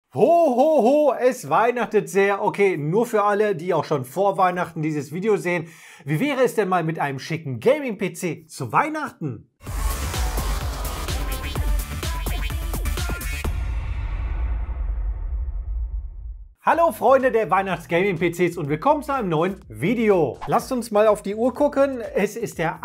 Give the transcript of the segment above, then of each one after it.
Ho, ho, ho, es weihnachtet sehr. Okay, nur für alle, die auch schon vor Weihnachten dieses Video sehen. Wie wäre es denn mal mit einem schicken Gaming-PC zu Weihnachten? Hallo Freunde der Weihnachts-Gaming-PCs und willkommen zu einem neuen Video. Lasst uns mal auf die Uhr gucken. Es ist der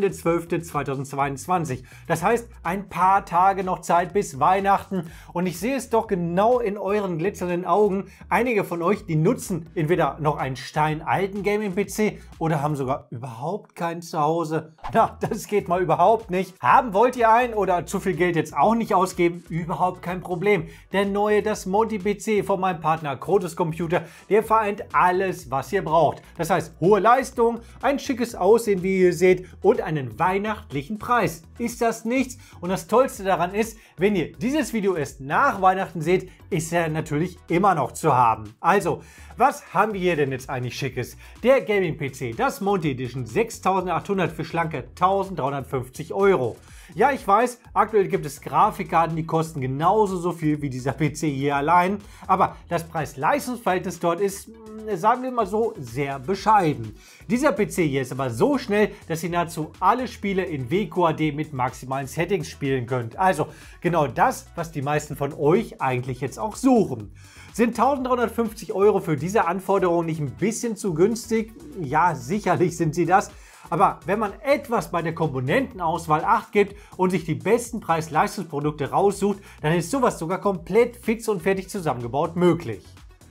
18.12.2022. Das heißt, ein paar Tage noch Zeit bis Weihnachten. Und ich sehe es doch genau in euren glitzernden Augen. Einige von euch, die nutzen entweder noch einen steinalten Gaming-PC oder haben sogar überhaupt keinen zu Hause. Na, das geht mal überhaupt nicht. Haben wollt ihr einen oder zu viel Geld jetzt auch nicht ausgeben? Überhaupt kein Problem. Der neue, das Monty-PC von meinem Partner Krotos Computer, der vereint alles, was ihr braucht. Das heißt, hohe Leistung, ein schickes Aussehen, wie ihr seht, und einen weihnachtlichen Preis. Ist das nichts? Und das Tollste daran ist, wenn ihr dieses Video erst nach Weihnachten seht, ist er natürlich immer noch zu haben. Also, was haben wir hier denn jetzt eigentlich Schickes? Der Gaming-PC, das Monty Edition 6800 für schlanke 1350 Euro. Ja, ich weiß, aktuell gibt es Grafikkarten, die kosten genauso so viel wie dieser PC hier allein. Aber das Preis-Leistungs-Verhältnis dort ist, sagen wir mal so, sehr bescheiden. Dieser PC hier ist aber so schnell, dass ihr nahezu alle Spiele in WQHD mit maximalen Settings spielen könnt. Also genau das, was die meisten von euch eigentlich jetzt auch suchen. Sind 1350 Euro für diese Anforderungen nicht ein bisschen zu günstig? Ja, sicherlich sind sie das. Aber wenn man etwas bei der Komponentenauswahl Acht gibt und sich die besten Preis-Leistungsprodukte raussucht, dann ist sowas sogar komplett fix und fertig zusammengebaut möglich.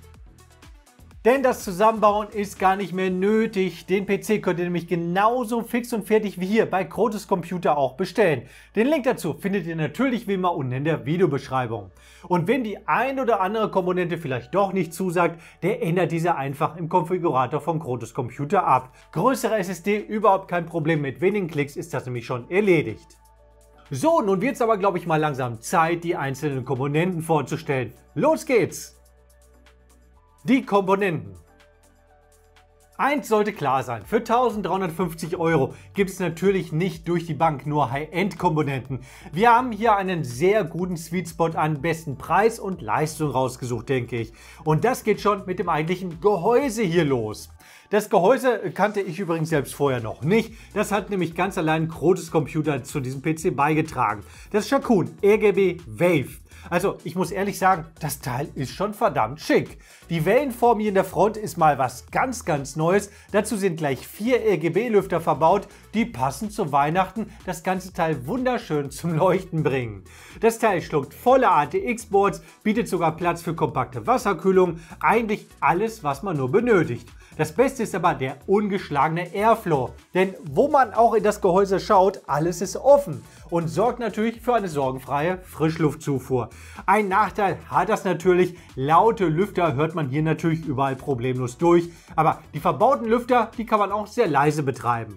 Denn das Zusammenbauen ist gar nicht mehr nötig. Den PC könnt ihr nämlich genauso fix und fertig wie hier bei Krotos Computer auch bestellen. Den Link dazu findet ihr natürlich wie immer unten in der Videobeschreibung. Und wenn die ein oder andere Komponente vielleicht doch nicht zusagt, der ändert diese einfach im Konfigurator von Krotos Computer ab. Größere SSD überhaupt kein Problem, mit wenigen Klicks ist das nämlich schon erledigt. So, nun wird es aber glaube ich mal langsam Zeit, die einzelnen Komponenten vorzustellen. Los geht's! Die Komponenten. Eins sollte klar sein, für 1350 Euro gibt es natürlich nicht durch die Bank nur High-End-Komponenten. Wir haben hier einen sehr guten Sweet Spot an besten Preis und Leistung rausgesucht, denke ich. Und das geht schon mit dem eigentlichen Gehäuse hier los. Das Gehäuse kannte ich übrigens selbst vorher noch nicht. Das hat nämlich ganz allein Krotos Computer zu diesem PC beigetragen. Das Shakun RGB Wave. Also ich muss ehrlich sagen, das Teil ist schon verdammt schick. Die Wellenform hier in der Front ist mal was ganz Neues. Dazu sind gleich 4 RGB-Lüfter verbaut, die passend zu Weihnachten das ganze Teil wunderschön zum Leuchten bringen. Das Teil schluckt volle ATX-Boards, bietet sogar Platz für kompakte Wasserkühlung. Eigentlich alles, was man nur benötigt. Das Beste ist aber der ungeschlagene Airflow, denn wo man auch in das Gehäuse schaut, alles ist offen und sorgt natürlich für eine sorgenfreie Frischluftzufuhr. Ein Nachteil hat das natürlich, laute Lüfter hört man hier natürlich überall problemlos durch, aber die verbauten Lüfter, die kann man auch sehr leise betreiben.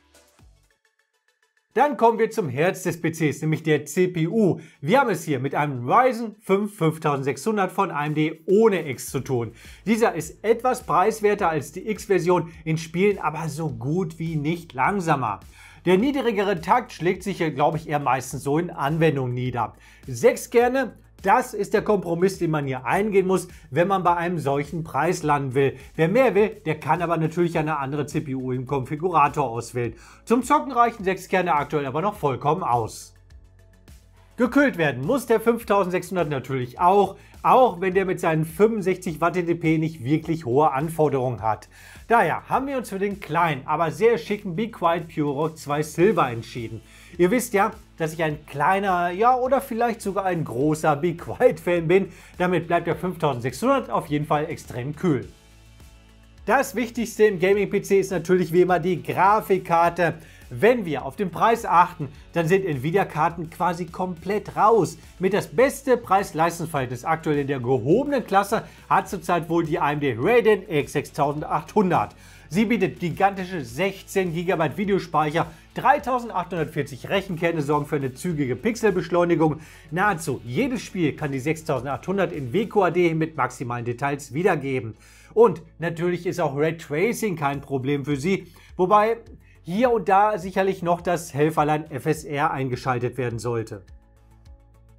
Dann kommen wir zum Herz des PCs, nämlich der CPU. Wir haben es hier mit einem Ryzen 5 5600 von AMD ohne X zu tun. Dieser ist etwas preiswerter als die X-Version, in Spielen aber so gut wie nicht langsamer. Der niedrigere Takt schlägt sich hier, glaube ich, eher meistens so in Anwendung nieder. 6 Kerne. Das ist der Kompromiss, den man hier eingehen muss, wenn man bei einem solchen Preis landen will. Wer mehr will, der kann aber natürlich eine andere CPU im Konfigurator auswählen. Zum Zocken reichen 6 Kerne aktuell aber noch vollkommen aus. Gekühlt werden muss der 5600 natürlich auch wenn der mit seinen 65 Watt TDP nicht wirklich hohe Anforderungen hat. Daher haben wir uns für den kleinen, aber sehr schicken Be Quiet PureRock 2 Silver entschieden. Ihr wisst ja, dass ich ein kleiner, ja oder vielleicht sogar ein großer Be Quiet Fan bin. Damit bleibt der 5600 auf jeden Fall extrem kühl. Das Wichtigste im Gaming-PC ist natürlich wie immer die Grafikkarte. Wenn wir auf den Preis achten, dann sind Nvidia-Karten quasi komplett raus. Mit das beste Preis-Leistungsverhältnis aktuell in der gehobenen Klasse hat zurzeit wohl die AMD Radeon RX 6800. Sie bietet gigantische 16 GB Videospeicher, 3840 Rechenkerne sorgen für eine zügige Pixelbeschleunigung. Nahezu jedes Spiel kann die 6800 in WQHD mit maximalen Details wiedergeben. Und natürlich ist auch Raytracing kein Problem für sie, wobei hier und da sicherlich noch das Helferlein FSR eingeschaltet werden sollte.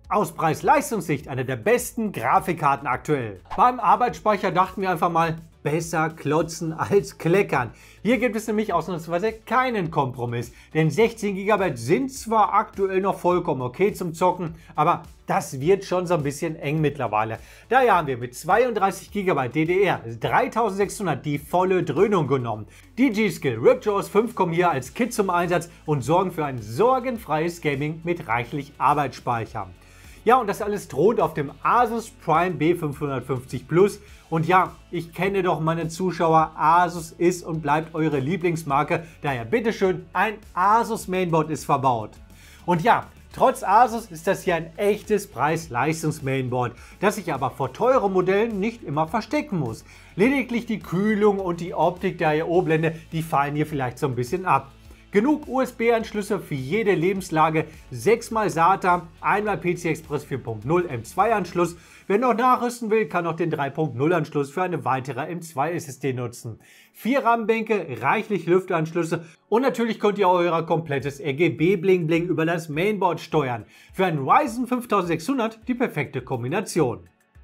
Aus Preis-Leistungssicht eine der besten Grafikkarten aktuell. Beim Arbeitsspeicher dachten wir einfach mal, besser klotzen als kleckern. Hier gibt es nämlich ausnahmsweise keinen Kompromiss, denn 16 GB sind zwar aktuell noch vollkommen okay zum Zocken, aber das wird schon so ein bisschen eng mittlerweile. Daher haben wir mit 32 GB DDR 3600 die volle Dröhnung genommen. Die G-Skill Ripjaws 5 kommen hier als Kit zum Einsatz und sorgen für ein sorgenfreies Gaming mit reichlich Arbeitsspeicher. Ja, und das alles thront auf dem Asus Prime B550 Plus. Und ja, ich kenne doch meine Zuschauer, Asus ist und bleibt eure Lieblingsmarke. Daher bitteschön, ein Asus Mainboard ist verbaut. Und ja, trotz Asus ist das hier ein echtes Preis-Leistungs-Mainboard, das sich aber vor teuren Modellen nicht immer verstecken muss. Lediglich die Kühlung und die Optik der I/O-Blende, die fallen hier vielleicht so ein bisschen ab. Genug USB-Anschlüsse für jede Lebenslage, 6x SATA, einmal PCI Express 4.0 M2-Anschluss. Wer noch nachrüsten will, kann auch den 3.0-Anschluss für eine weitere M2-SSD nutzen. 4 RAM-Bänke, reichlich Lüfteranschlüsse und natürlich könnt ihr euer komplettes RGB-Bling-Bling über das Mainboard steuern. Für einen Ryzen 5600 die perfekte Kombination.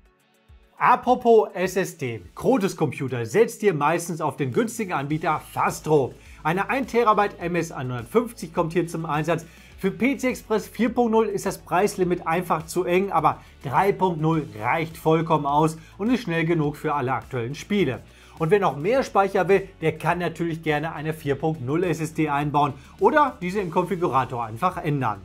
Apropos SSD, Krotus Computer setzt ihr meistens auf den günstigen Anbieter Fastro. Eine 1 TB MS150 kommt hier zum Einsatz. Für PCI Express 4.0 ist das Preislimit einfach zu eng, aber 3.0 reicht vollkommen aus und ist schnell genug für alle aktuellen Spiele. Und wer noch mehr Speicher will, der kann natürlich gerne eine 4.0 SSD einbauen oder diese im Konfigurator einfach ändern.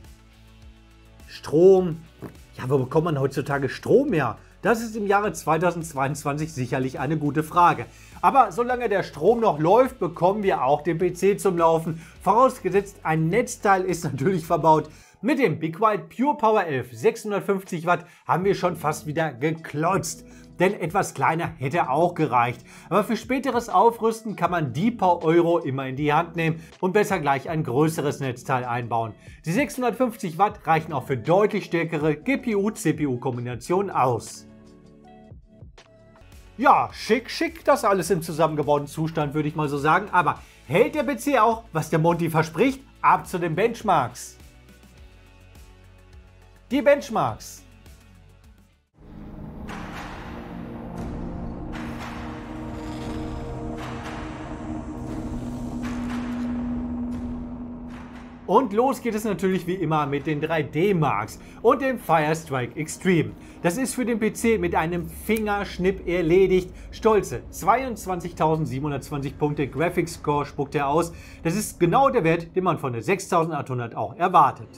Strom. Ja, wo bekommt man heutzutage Strom her? Das ist im Jahre 2022 sicherlich eine gute Frage. Aber solange der Strom noch läuft, bekommen wir auch den PC zum Laufen. Vorausgesetzt, ein Netzteil ist natürlich verbaut. Mit dem Be Quiet Pure Power 11 650 Watt haben wir schon fast wieder geklotzt. Denn etwas kleiner hätte auch gereicht. Aber für späteres Aufrüsten kann man die paar Euro immer in die Hand nehmen und besser gleich ein größeres Netzteil einbauen. Die 650 Watt reichen auch für deutlich stärkere GPU-CPU-Kombinationen aus. Ja, schick, schick, das alles im zusammengebauten Zustand, würde ich mal so sagen. Aber hält der PC auch, was der Monty verspricht? Ab zu den Benchmarks. Die Benchmarks. Und los geht es natürlich wie immer mit den 3D-Marks und dem Firestrike Extreme. Das ist für den PC mit einem Fingerschnipp erledigt. Stolze 22.720 Punkte Graphics Score spuckt er aus. Das ist genau der Wert, den man von der 6800 auch erwartet.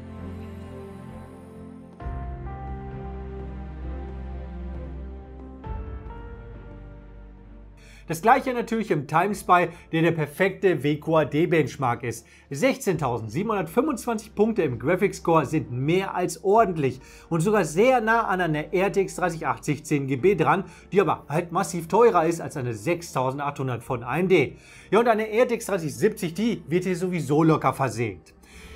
Das gleiche natürlich im TimeSpy, der perfekte WQAD-Benchmark ist. 16.725 Punkte im Graphics Score sind mehr als ordentlich und sogar sehr nah an einer RTX 3080 10GB dran, die aber halt massiv teurer ist als eine 6800 von AMD. Ja, und eine RTX 3070 Ti wird hier sowieso locker versägt.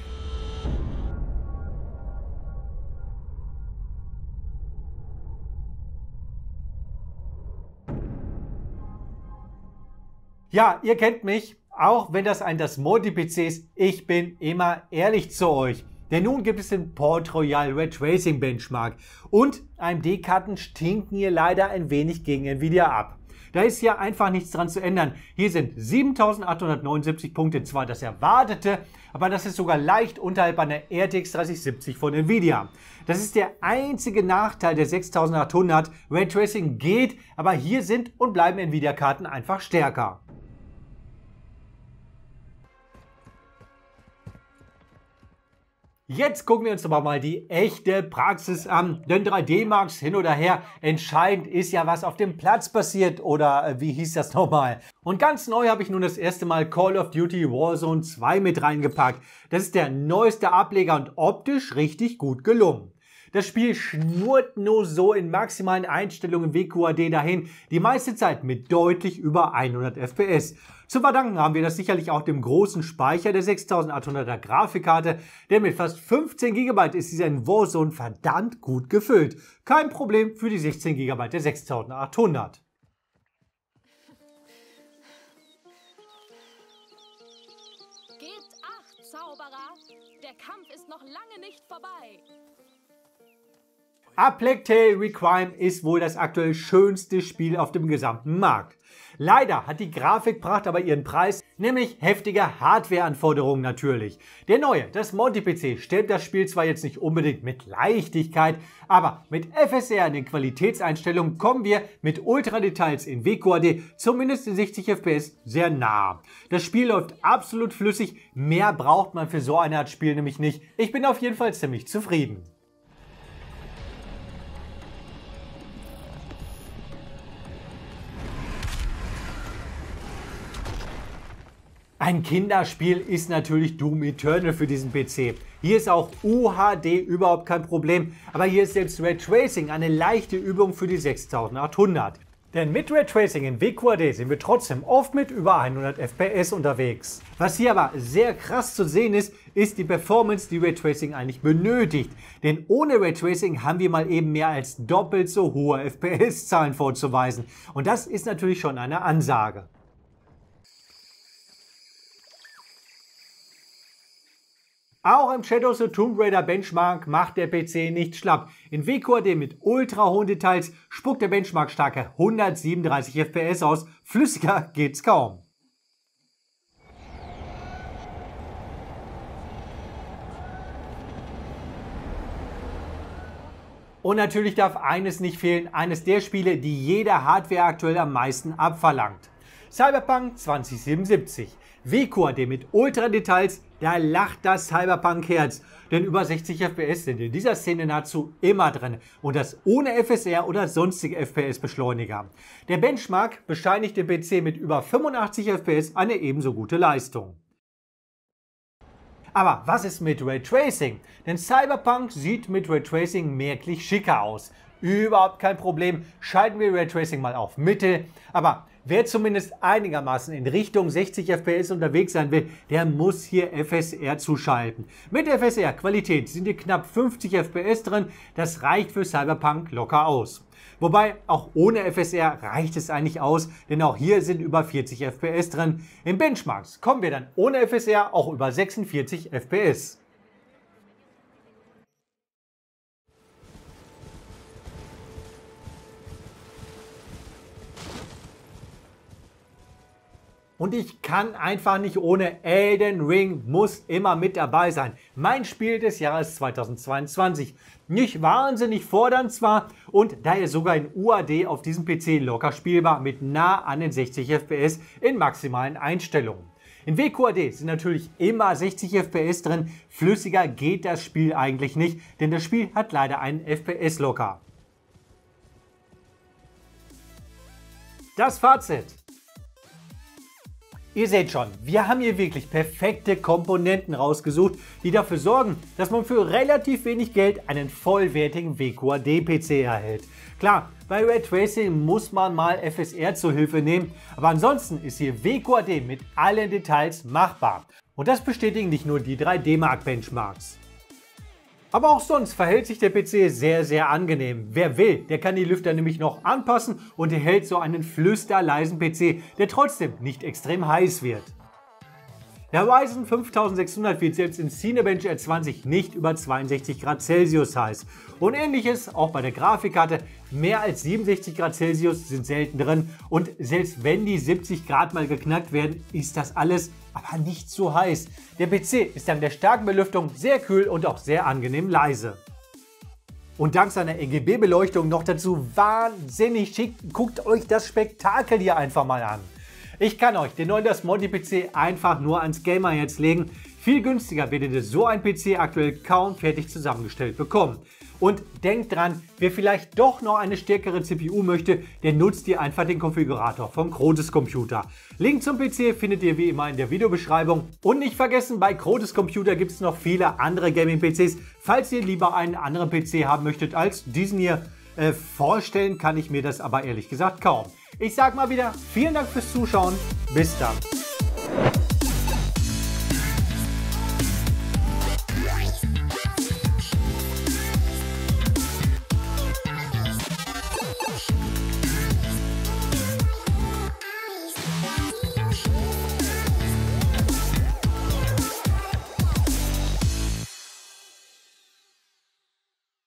Ja, ihr kennt mich, auch wenn das ein das Multi-PC ist, ich bin immer ehrlich zu euch. Denn nun gibt es den Port Royal Raytracing Benchmark und AMD-Karten stinken hier leider ein wenig gegen Nvidia ab. Da ist hier einfach nichts dran zu ändern. Hier sind 7.879 Punkte, zwar das erwartete, aber das ist sogar leicht unterhalb einer RTX 3070 von Nvidia. Das ist der einzige Nachteil der 6800. Raytracing geht, aber hier sind und bleiben Nvidia-Karten einfach stärker. Jetzt gucken wir uns aber mal die echte Praxis an, denn 3D-Marks hin oder her, entscheidend ist ja, was auf dem Platz passiert oder wie hieß das nochmal. Und ganz neu habe ich nun das erste Mal Call of Duty Warzone 2 mit reingepackt. Das ist der neueste Ableger und optisch richtig gut gelungen. Das Spiel schnurrt nur so in maximalen Einstellungen WQAD dahin, die meiste Zeit mit deutlich über 100 FPS. Zu verdanken haben wir das sicherlich auch dem großen Speicher der 6800er Grafikkarte, denn mit fast 15 GB ist dieser in Warzone verdammt gut gefüllt. Kein Problem für die 16 GB der 6800. Gebt acht, Zauberer! Der Kampf ist noch lange nicht vorbei. A Plague Tale Requiem ist wohl das aktuell schönste Spiel auf dem gesamten Markt. Leider hat die Grafikpracht aber ihren Preis, nämlich heftige Hardwareanforderungen natürlich. Der neue, das Monty-PC, stellt das Spiel zwar jetzt nicht unbedingt mit Leichtigkeit, aber mit FSR in den Qualitätseinstellungen kommen wir mit Ultra-Details in WQHD zumindest in 60 FPS sehr nah. Das Spiel läuft absolut flüssig, mehr braucht man für so eine Art Spiel nämlich nicht. Ich bin auf jeden Fall ziemlich zufrieden. Ein Kinderspiel ist natürlich Doom Eternal für diesen PC. Hier ist auch UHD überhaupt kein Problem, aber hier ist selbst Raytracing eine leichte Übung für die 6800. Denn mit Raytracing in WQHD sind wir trotzdem oft mit über 100 FPS unterwegs. Was hier aber sehr krass zu sehen ist, ist die Performance, die Raytracing eigentlich benötigt. Denn ohne Raytracing haben wir mal eben mehr als doppelt so hohe FPS-Zahlen vorzuweisen. Und das ist natürlich schon eine Ansage. Auch im Shadows of Tomb Raider Benchmark macht der PC nicht schlapp. In WQHD mit ultra hohen Details spuckt der Benchmark starke 137 FPS aus. Flüssiger geht's kaum. Und natürlich darf eines nicht fehlen, eines der Spiele, die jeder Hardware aktuell am meisten abverlangt. Cyberpunk 2077. WQHD mit Ultra-Details, da lacht das Cyberpunk-Herz. Denn über 60 FPS sind in dieser Szene nahezu immer drin. Und das ohne FSR oder sonstige FPS-Beschleuniger. Der Benchmark bescheinigt dem PC mit über 85 FPS eine ebenso gute Leistung. Aber was ist mit Raytracing? Denn Cyberpunk sieht mit Raytracing merklich schicker aus. Überhaupt kein Problem, schalten wir Raytracing mal auf Mittel. Aber wer zumindest einigermaßen in Richtung 60 FPS unterwegs sein will, der muss hier FSR zuschalten. Mit FSR Qualität sind hier knapp 50 FPS drin, das reicht für Cyberpunk locker aus. Wobei auch ohne FSR reicht es eigentlich aus, denn auch hier sind über 40 FPS drin. In Benchmarks kommen wir dann ohne FSR auch über 46 FPS. Und ich kann einfach nicht ohne. Elden Ring muss immer mit dabei sein. Mein Spiel des Jahres 2022. Nicht wahnsinnig fordernd zwar und daher sogar in UHD auf diesem PC locker spielbar mit nah an den 60 FPS in maximalen Einstellungen. In WQHD sind natürlich immer 60 FPS drin. Flüssiger geht das Spiel eigentlich nicht, denn das Spiel hat leider einen FPS-Locker. Das Fazit. Ihr seht schon, wir haben hier wirklich perfekte Komponenten rausgesucht, die dafür sorgen, dass man für relativ wenig Geld einen vollwertigen WQHD-PC erhält. Klar, bei Raytracing muss man mal FSR zur Hilfe nehmen, aber ansonsten ist hier WQHD mit allen Details machbar. Und das bestätigen nicht nur die 3D-Mark-Benchmarks. Aber auch sonst verhält sich der PC sehr, sehr angenehm. Wer will, der kann die Lüfter nämlich noch anpassen und erhält so einen flüsterleisen PC, der trotzdem nicht extrem heiß wird. Der Ryzen 5600 wird selbst in Cinebench R20 nicht über 62 Grad Celsius heiß. Und ähnliches auch bei der Grafikkarte. Mehr als 67 Grad Celsius sind selten drin und selbst wenn die 70 Grad mal geknackt werden, ist das alles aber nicht so heiß. Der PC ist dank der starken Belüftung sehr kühl und auch sehr angenehm leise. Und dank seiner RGB-Beleuchtung noch dazu wahnsinnig schick. Guckt euch das Spektakel hier einfach mal an. Ich kann euch den neuen Das Monty-PC einfach nur ans Gamerherz legen. Viel günstiger werdet ihr so ein PC aktuell kaum fertig zusammengestellt bekommen. Und denkt dran, wer vielleicht doch noch eine stärkere CPU möchte, der nutzt hier einfach den Konfigurator vom Crotes Computer. Link zum PC findet ihr wie immer in der Videobeschreibung. Und nicht vergessen, bei Crotes Computer gibt es noch viele andere Gaming-PCs. Falls ihr lieber einen anderen PC haben möchtet als diesen hier, vorstellen kann ich mir das aber ehrlich gesagt kaum. Ich sag mal wieder, vielen Dank fürs Zuschauen. Bis dann.